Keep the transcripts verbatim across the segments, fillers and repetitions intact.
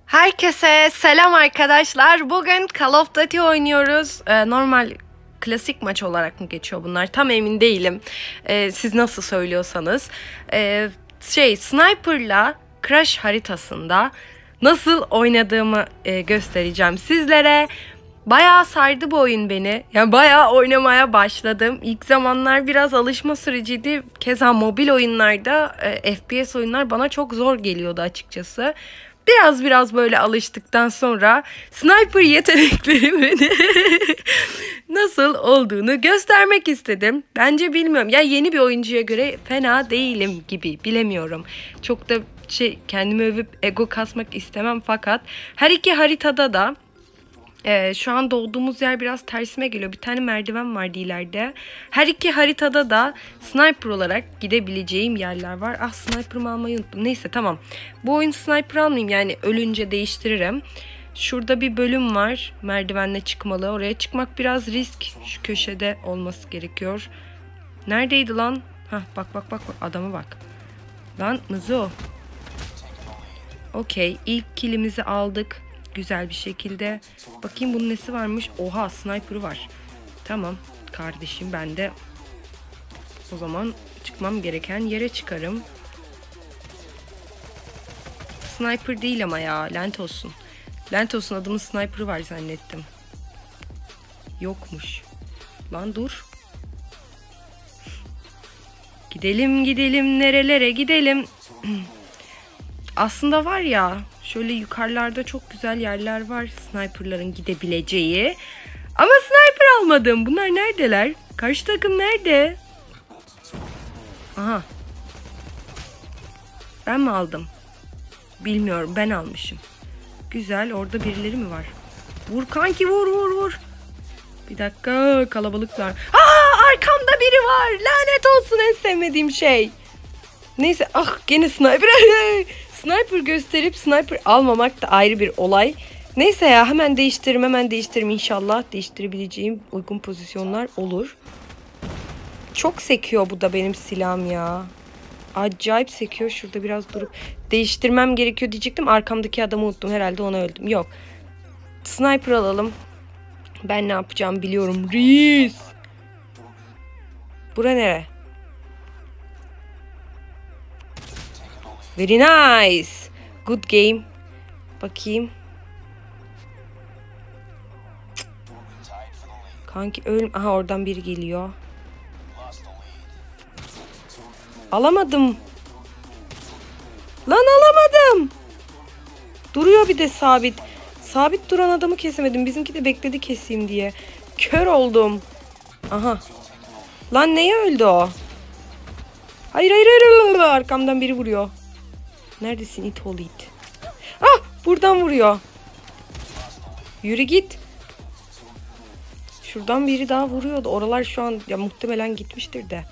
Herkese selam arkadaşlar. Bugün Call of Duty oynuyoruz. Ee, normal klasik maç olarak mı geçiyor bunlar? Tam emin değilim. Ee, siz nasıl söylüyorsanız. Ee, şey Sniper'la Crash haritasında nasıl oynadığımı e, göstereceğim sizlere. Bayağı sardı bu oyun beni. Yani bayağı oynamaya başladım. İlk zamanlar biraz alışma süreciydi. Keza mobil oyunlarda e, F P S oyunlar bana çok zor geliyordu açıkçası. Biraz biraz böyle alıştıktan sonra sniper yeteneklerimin nasıl olduğunu göstermek istedim. Bence bilmiyorum. Ya yeni bir oyuncuya göre fena değilim gibi. Bilemiyorum. Çok da şey kendimi övüp ego kasmak istemem fakat her iki haritada da Ee, şu an doğduğumuz yer biraz tersime geliyor. Bir tane merdiven vardı ileride. Her iki haritada da sniper olarak gidebileceğim yerler var. Ah, sniper'ımı almayı unuttum. Neyse, tamam. Bu oyun sniper almayayım, yani ölünce değiştiririm. Şurada bir bölüm var. Merdivenle çıkmalı. Oraya çıkmak biraz risk. Şu köşede olması gerekiyor. Neredeydi lan? Hah, bak bak bak. Adama bak. Lan Mızo. Okey. İlk killimizi aldık. Güzel bir şekilde. Bakayım bunun nesi varmış. Oha, sniper'ı var. Tamam kardeşim, ben de o zaman çıkmam gereken yere çıkarım. Sniper değil ama ya, lanet olsun. Lanet olsun, adamın sniper'ı var zannettim. Yokmuş. Lan dur. Gidelim gidelim, nerelere gidelim. Aslında var ya, şöyle yukarılarda çok güzel yerler var sniperların gidebileceği. Ama sniper almadım. Bunlar neredeler? Karşı takım nerede? Aha. Ben mi aldım? Bilmiyorum, ben almışım. Güzel, orada birileri mi var? Vur kanki, vur vur vur. Bir dakika, kalabalıklar. Aa, arkamda biri var. Lanet olsun, en sevmediğim şey. Neyse, ah gene sniper. Sniper gösterip sniper almamak da ayrı bir olay. Neyse ya, hemen değiştiririm hemen değiştiririm inşallah. Değiştirebileceğim uygun pozisyonlar olur. Çok sekiyor bu da benim silahım ya. Acayip sekiyor. Şurada biraz durup değiştirmem gerekiyor diyecektim. Arkamdaki adamı unuttum. Herhalde ona öldüm. Yok. Sniper alalım. Ben ne yapacağım biliyorum. Reis. Bura nere? Very nice. Good game. Bakayım. Kanki öl... Aha, oradan biri geliyor. Alamadım. Lan alamadım. Duruyor bir de sabit. Sabit duran adamı kesemedim. Bizimki de bekledi keseyim diye. Kör oldum. Aha. Lan neye öldü o? Hayır hayır hayır. Arkamdan biri vuruyor. Neredesin it oğlu it? Ah, buradan vuruyor. Yürü git. Şuradan biri daha vuruyordu. Oralar şu an ya muhtemelen gitmiştir de.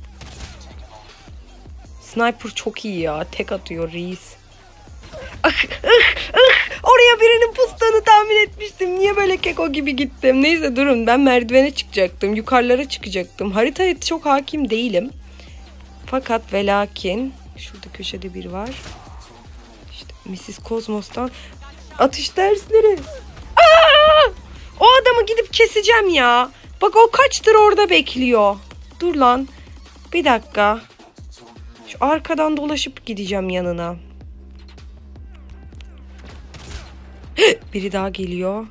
Sniper çok iyi ya. Tek atıyor reis. Ah, ah, ah. Oraya birinin pustığını tahmin etmiştim. Niye böyle keko gibi gittim? Neyse durun, ben merdivene çıkacaktım. Yukarılara çıkacaktım. Haritaya çok hakim değilim. Fakat ve lakin şurada köşede biri var. İşte missus Kozmos'tan atış dersleri. Aa! O adamı gidip keseceğim ya. Bak, o kaçtır orada bekliyor. Dur lan. Bir dakika. Şu arkadan dolaşıp gideceğim yanına. Biri daha geliyor.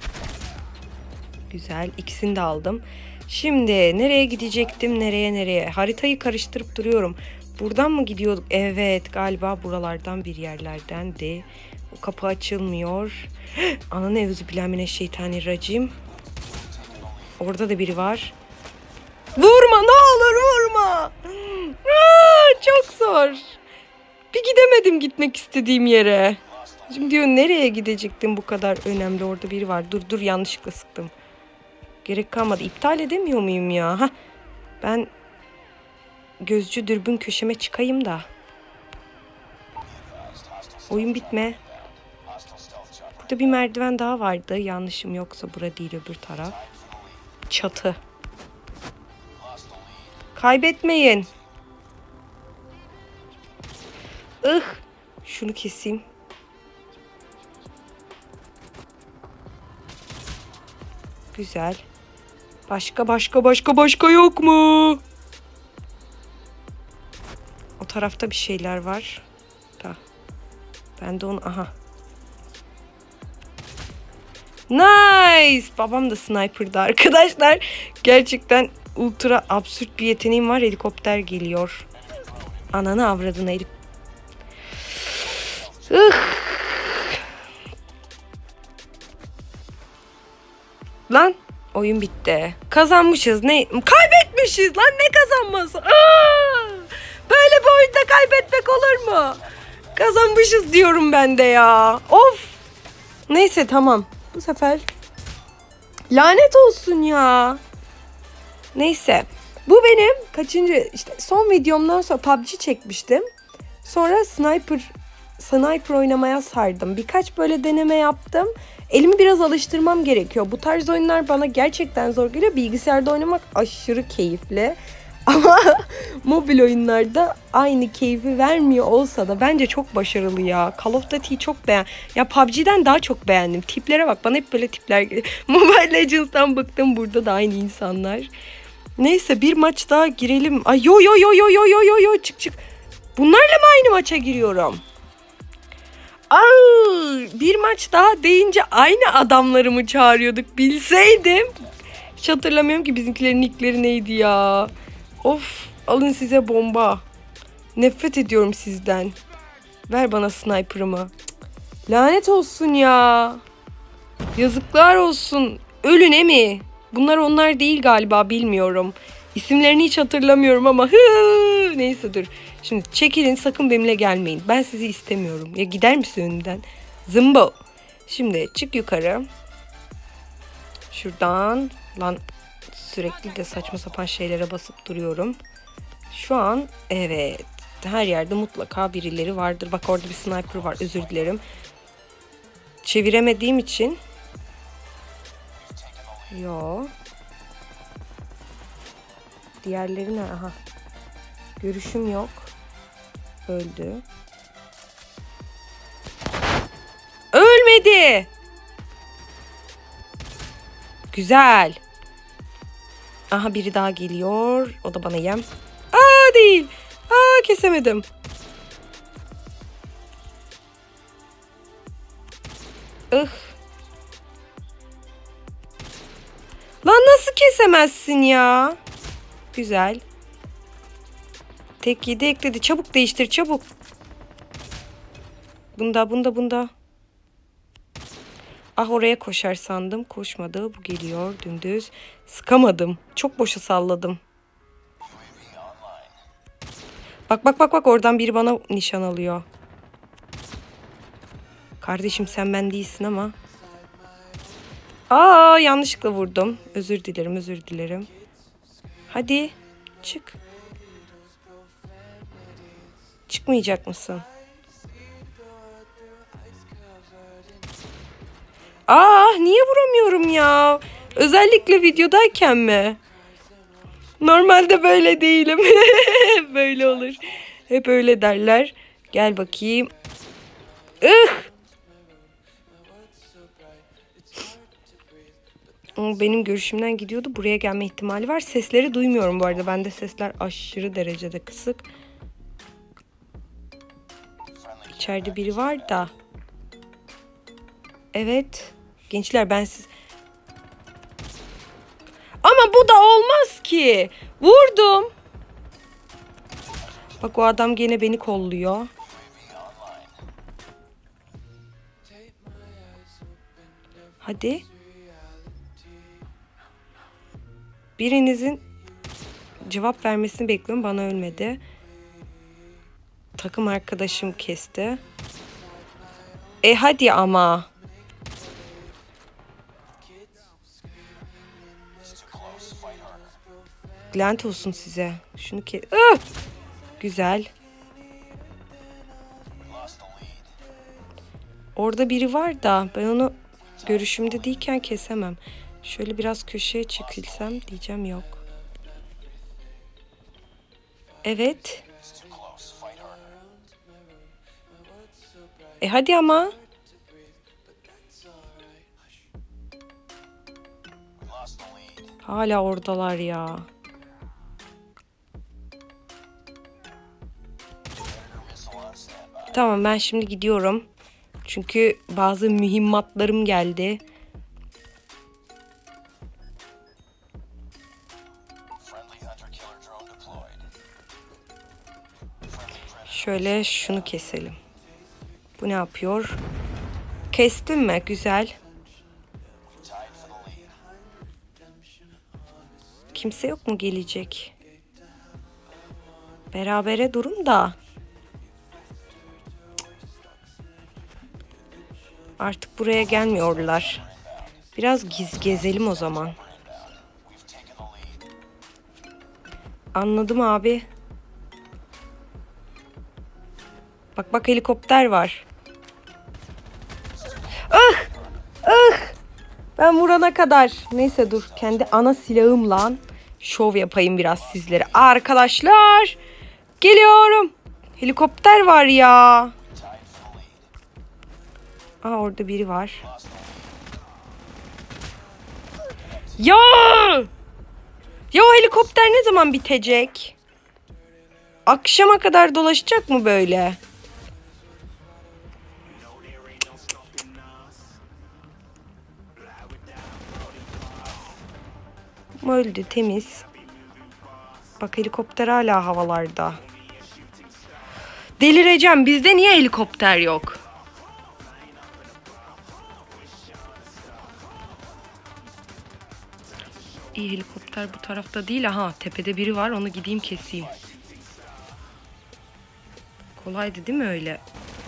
Güzel. İkisini de aldım. Şimdi nereye gidecektim? Nereye nereye? Haritayı karıştırıp duruyorum. Buradan mı gidiyorduk? Evet, galiba buralardan bir yerlerdendi. O kapı açılmıyor. Ananı euzubillahimineşşeytanirracim. Orada da biri var. Vurma ne olur, vurma. Aa, çok zor. Bir gidemedim gitmek istediğim yere. Şimdi diyor nereye gidecektim, bu kadar önemli. Orada biri var. Dur dur, yanlışlıkla sıktım. Gerek kalmadı. İptal edemiyor muyum ya? Hah. Ben gözcü dürbün köşeme çıkayım da. Oyun bitme. Burada bir merdiven daha vardı. Yanlışım yoksa bura değil, öbür taraf. Çatı. Kaybetmeyin. Ih. Şunu keseyim. Güzel. Başka başka başka başka yok mu? O tarafta bir şeyler var. Da. Ben de onu... Aha. Nice. Babam da sniper'dı arkadaşlar. Gerçekten ultra absürt bir yeteneğim var. Helikopter geliyor. Ananı avradına herif. Lan oyun bitti. Kazanmışız. Ne? Kaybetmişiz lan, ne kazanması? Aa! Böyle bir oyunda kaybetmek olur mu? Kazanmışız diyorum ben de ya. Of. Neyse tamam. Bu sefer lanet olsun ya. Neyse. Bu benim kaçıncı işte son videomdan sonra P U B G çekmiştim. Sonra sniper sniper oynamaya sardım. Birkaç böyle deneme yaptım. Elimi biraz alıştırmam gerekiyor. Bu tarz oyunlar bana gerçekten zor geliyor. Bilgisayarda oynamak aşırı keyifli. Ama mobil oyunlarda aynı keyfi vermiyor olsa da bence çok başarılı ya. Call of Duty'yi çok beğen. Ya P U B G'den daha çok beğendim. Tiplere bak, bana hep böyle tipler geliyor. Mobile Legends'tan bıktım, burada da aynı insanlar. Neyse bir maç daha girelim. Ay yo yo yo yo yo yo yo yo çık çık. Bunlarla mı aynı maça giriyorum? Aa, bir maç daha deyince aynı adamları mı çağırıyorduk, bilseydim. Hiç hatırlamıyorum ki bizimkilerin nickleri neydi ya. Of, alın size bomba. Nefret ediyorum sizden. Ver bana sniper'ımı. Lanet olsun ya. Yazıklar olsun. Ölün mi? Bunlar onlar değil galiba, bilmiyorum. İsimlerini hiç hatırlamıyorum ama hı, neyse dur. Şimdi çekilin, sakın benimle gelmeyin. Ben sizi istemiyorum. Ya gider misin önümden? Zımbo. Şimdi çık yukarı. Şuradan. Lan sürekli de saçma sapan şeylere basıp duruyorum. Şu an evet. Her yerde mutlaka birileri vardır. Bak orada bir sniper var. Özür dilerim. Çeviremediğim için. Yo. Diğerleri ne? Aha. Görüşüm yok. Öldü. Ölmedi. Güzel. Aha biri daha geliyor. O da bana yem. Aa değil. Aa kesemedim. Ih. Lan nasıl kesemezsin ya? Güzel. Tek yedi ekledi. Çabuk değiştir çabuk. Bunda bunda bunda. Ah oraya koşar sandım. Koşmadı. Bu geliyor dümdüz. Sıkamadım. Çok boşa salladım. Bak bak bak bak, oradan biri bana nişan alıyor. Kardeşim sen ben değilsin ama. Aa yanlışlıkla vurdum. Özür dilerim özür dilerim. Hadi çık. Çıkmayacak mısın? Aa niye vuramıyorum ya? Özellikle videodayken mi? Normalde böyle değilim. Böyle olur. Hep öyle derler. Gel bakayım. Ih! Ama benim görüşümden gidiyordu. Buraya gelme ihtimali var. Sesleri duymuyorum bu arada. Bende sesler aşırı derecede kısık. İçeride biri var da. Evet. Gençler ben siz... Ama bu da olmaz ki. Vurdum. Bak o adam gene beni kolluyor. Hadi. Birinizin cevap vermesini bekliyorum. Bana ölmedi. Takım arkadaşım kesti. E hadi ama. Lanet olsun size. Şunu ke... Ah! Güzel. Orada biri var da ben onu görüşümde değilken kesemem. Şöyle biraz köşeye çekilsem diyeceğim, yok. Evet. E hadi ama. Hala oradalar ya. Tamam, ben şimdi gidiyorum. Çünkü bazı mühimmatlarım geldi. Şöyle şunu keselim. Bu ne yapıyor? Kestim mi? Güzel. Kimse yok mu gelecek? Berabere durun da. Artık buraya gelmiyorlar. Biraz giz gezelim o zaman. Anladım abi. Bak bak, helikopter var. Ah! Ah! Ben vurana kadar. Neyse dur. Kendi ana silahımla şov yapayım biraz sizlere. Arkadaşlar. Geliyorum. Helikopter var ya. Aa, orada biri var. Ya! Ya o helikopter ne zaman bitecek? Akşama kadar dolaşacak mı böyle? Öldü, temiz. Bak, helikopter hala havalarda. Delireceğim. Bizde niye helikopter yok? İyi, helikopter bu tarafta değil. Aha, tepede biri var. Onu gideyim keseyim. Kolaydı değil mi öyle?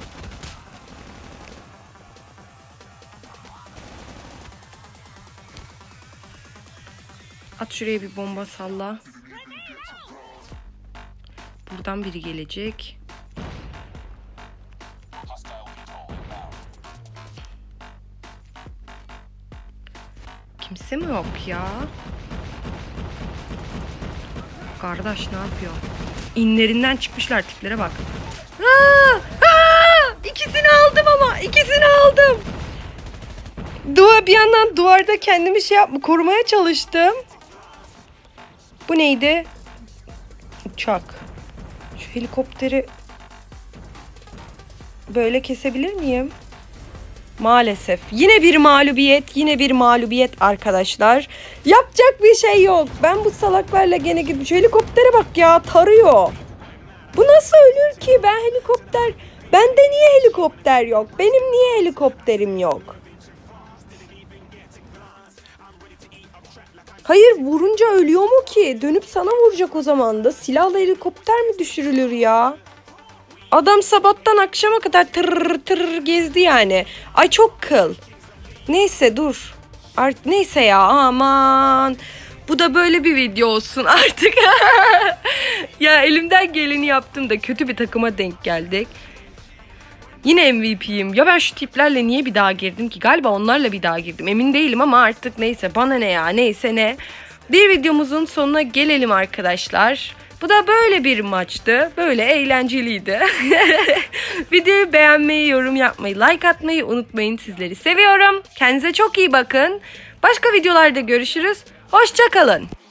At şuraya bir bomba salla. Buradan biri gelecek. Kimse mi yok ya? Kardeş ne yapıyor? İnlerinden çıkmışlar, tiplere bak. Aa, aa, ikisini aldım ama ikisini aldım. Duvar, bir yandan duvarda kendimi şey yapma, korumaya çalıştım. Bu neydi? Uçak. Şu helikopteri böyle kesebilir miyim? Maalesef. Yine bir mağlubiyet. Yine bir mağlubiyet arkadaşlar. Yapacak bir şey yok. Ben bu salaklarla gene gidip şu helikoptere bak ya, tarıyor. Bu nasıl ölür ki? Ben helikopter... Bende niye helikopter yok? Benim niye helikopterim yok? Hayır, vurunca ölüyor mu ki? Dönüp sana vuracak o zaman da. Silahla helikopter mi düşürülür ya? Adam sabahtan akşama kadar tır tır gezdi yani. Ay çok kıl. Neyse dur. Art neyse ya, aman. Bu da böyle bir video olsun artık. Ya elimden geleni yaptım da kötü bir takıma denk geldik. Yine M V P'yim. Ya ben şu tiplerle niye bir daha girdim ki? Galiba onlarla bir daha girdim. Emin değilim ama artık neyse, bana ne ya, neyse ne. Bir videomuzun sonuna gelelim arkadaşlar. Bu da böyle bir maçtı. Böyle eğlenceliydi. Videoyu beğenmeyi, yorum yapmayı, like atmayı unutmayın. Sizleri seviyorum. Kendinize çok iyi bakın. Başka videolarda görüşürüz. Hoşça kalın.